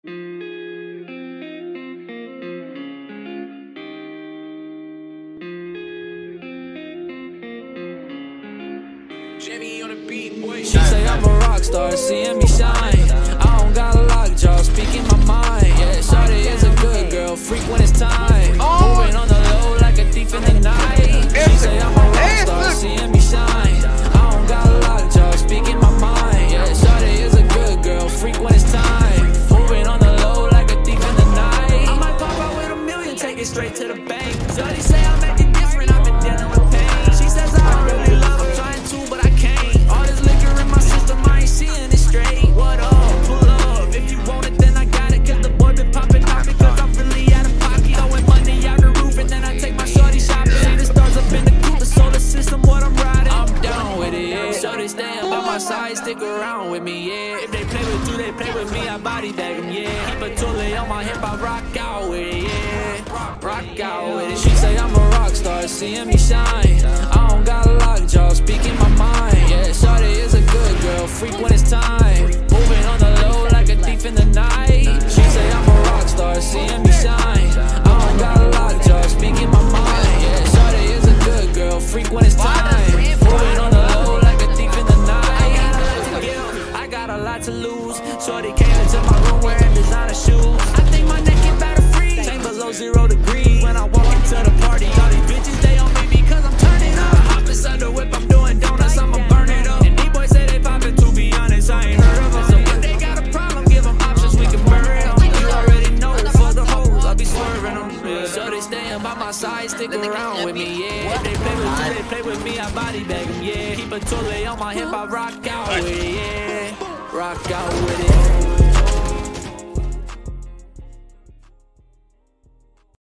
She say I'm a rock star, seeing me shine. I don't got a lockjaw, speaking my mind. Yeah, shawty is a good girl, freak when it's time. Moving on the low like a thief in the night. She say I'm a rock star, seeing me shine. I don't got a lockjaw, speaking my mind. Yeah, shawty is a good girl, freak when it's time. Moving on the low like a thief in the night. I might pop out with $1 million, take it straight to the bank. Shawty say I'm acting different, I've been dealing with pain. She says I really love, I'm trying to, but I can't. All this liquor in my system, I ain't seeing it straight. What up? Pull up. If you want it, then I got it. Cause the boy been popping out because I'm really out of pocket. Throwing money out the roof and then I take my shorty shopping. See the stars up in the cool, the solar system, what I'm riding. I'm down with it, yeah. Shorty staying by my side, stick around with me, yeah. If they play with you, they play with me, I body bag them, yeah. Keep a toolie on my hip, I rock out with it, yeah. Rock out with it. She say I'm a rock star, seeing me shine. I don't got a lockjaw, speaking my mind. Yeah, shawty is a good girl, freak when it's time. Moving on the low like a thief in the night. She say I'm a rock star, seeing me shine. I don't got a lockjaw, speaking my mind. Yeah, shawty is a good girl, freak when it's time. Moving on the low like a thief in the night. I got a lot to lose. Shorty came into my room wearing designer shoes. I think my neck get better free. Same below 0 degrees. When I walk into the party, all these bitches they on me because I'm turning up. Hop inside the whip, I'm doing donuts, I'ma burn it up. And these boys say they poppin', to be honest, I ain't heard of them. So if they got a problem, give them options, we can bury them. You already know, for the hoes, I'll be swerving them. Yeah. So they staying by my side, stick around with me, yeah. If they play with you, they play with me, I body bag them, yeah. Keep a toolie on my hip, I rock out with it, yeah. Rock out with it.